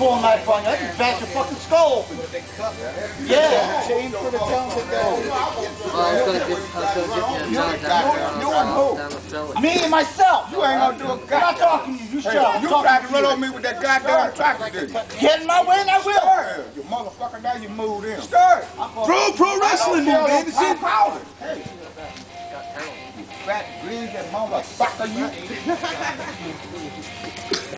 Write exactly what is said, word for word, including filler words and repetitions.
pull a knife on you. I can bash your fucking skull open. Yeah. Change for the tongue to go. Well, I was gonna get, I was gonna get you a down down You and who? down the cellar. Me and myself. You ain't gonna do a I'm not goddamn. talking to you. You shut up. I'm You talking tried to to run you. on me with that goddamn tractor, didn't you? Get in my way and I will. Sure. You motherfucker, now you moved in. Start. Pro pro wrestling, I don't baby. care See? no powder. Hey, you fat greasy motherfucker, you.